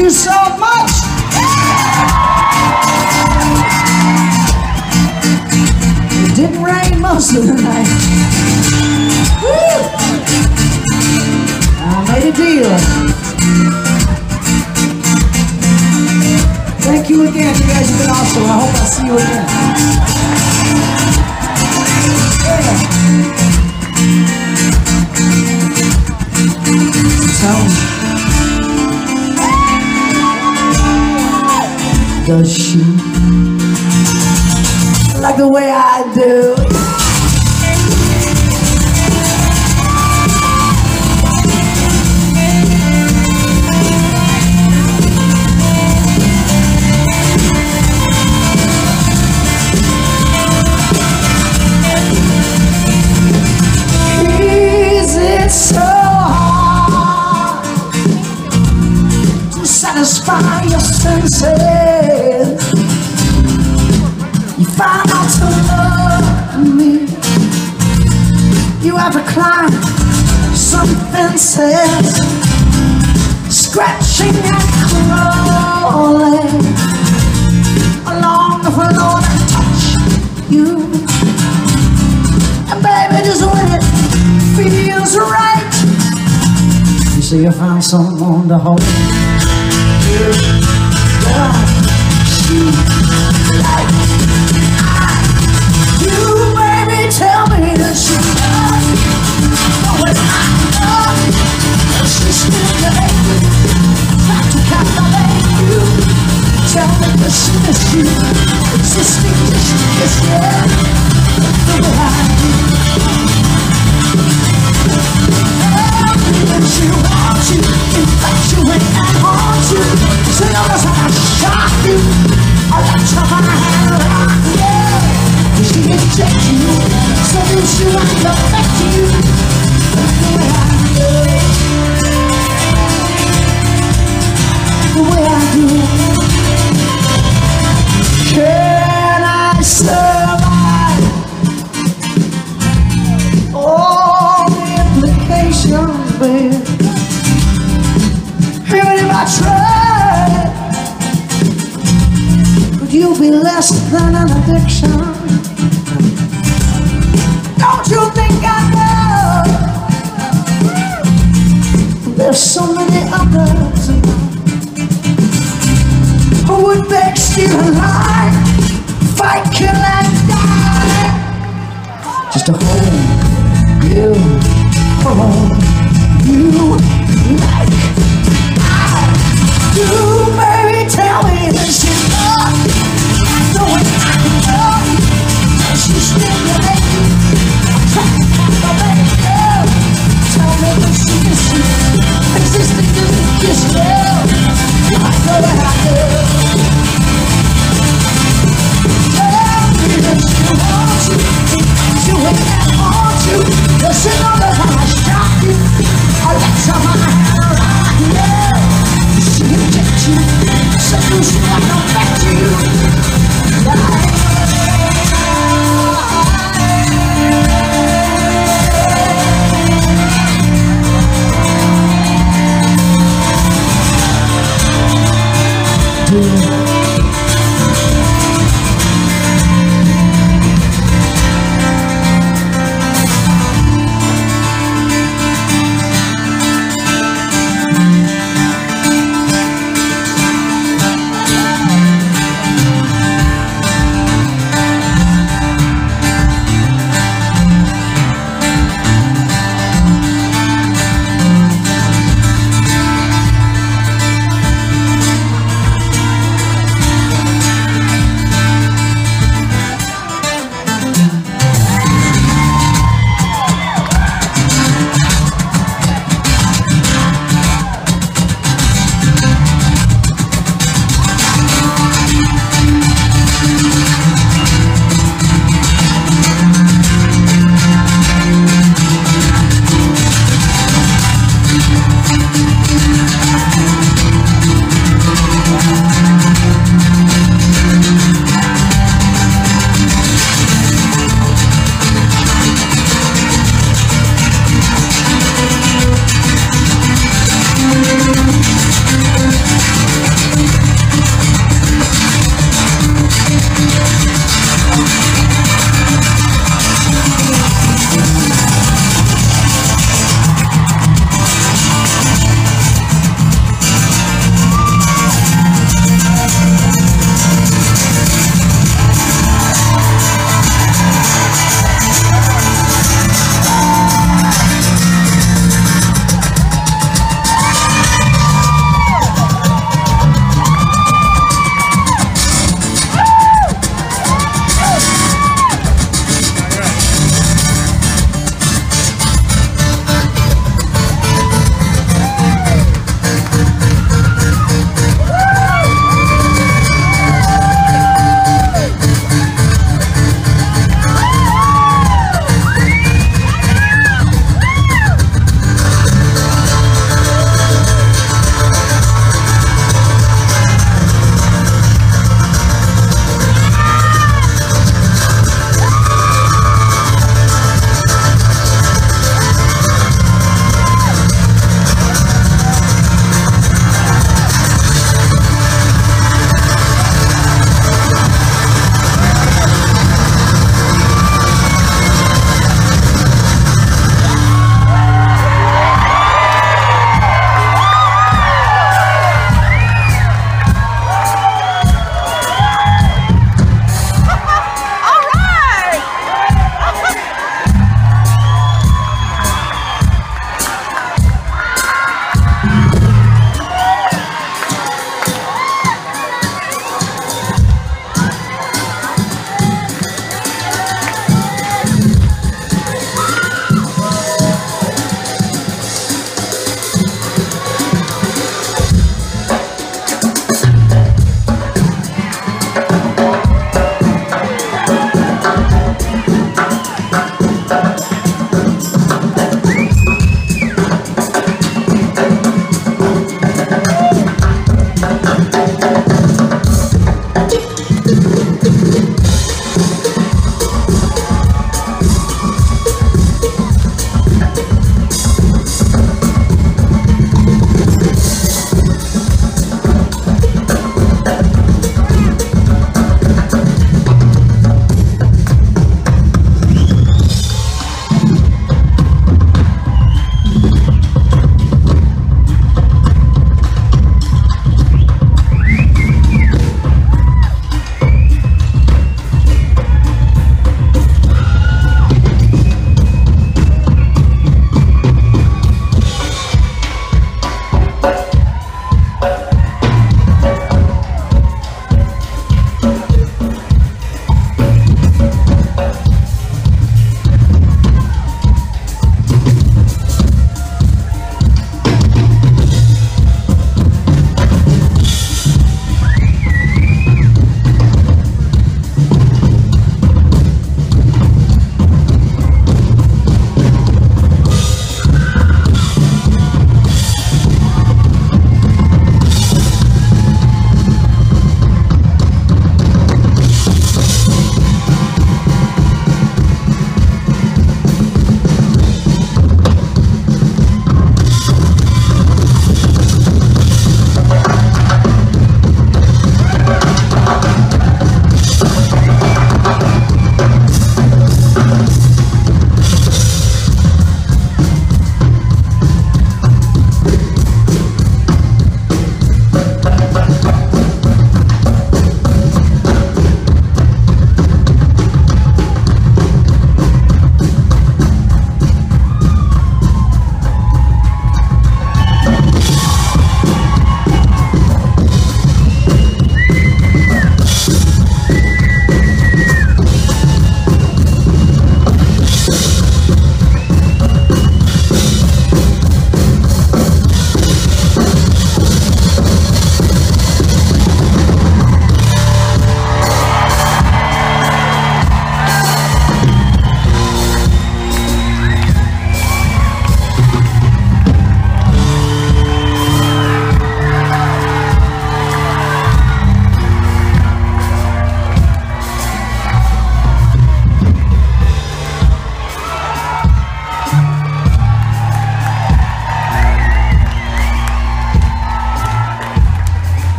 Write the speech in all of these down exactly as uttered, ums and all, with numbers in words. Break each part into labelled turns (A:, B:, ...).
A: you so much. It didn't rain most of the night. Woo! I made a deal. Thank you again. You guys have been awesome. I hope I see you again. Yeah. Tell me, does she like the way I do? Is it so hard to satisfy your senses? You find out to love me. You have to climb some fences, scratching and crawling along the floor and touch you. And baby, just when it feels right, you see you found someone to hold you. Yeah, she like you, baby. Tell me that she loves you. Oh, and I know that she's still there, trying to captivate you. Tell me that she miss you, existing just to kiss you the way I do. Tell me that she wants you, infatuate and haunt you. So notice how I shock you. I like to find a hand around you. She injects you, seduce you and affect you the way I do. The way I do. Can I survive all the implications, babe? Even if I tried, could you be less than an addiction? Don't you think I know there's so many others who would beg, steal, and lie, fight, kill, and die just to hold you, hold you like I do. Baby, tell me that she loves me. I know it, I know that she's stimulating. Tell me that she is you, existing just to kiss you. I know that I do. Tell me that she wants you, you hate and haunt you. Does she know that I shock you? I let someone around you. She injects you, seduce you and affect you. Like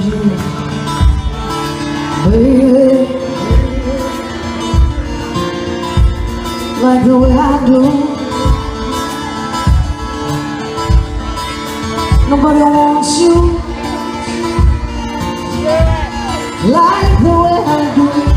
A: you, baby, like the way I do. Nobody wants you like the way I do.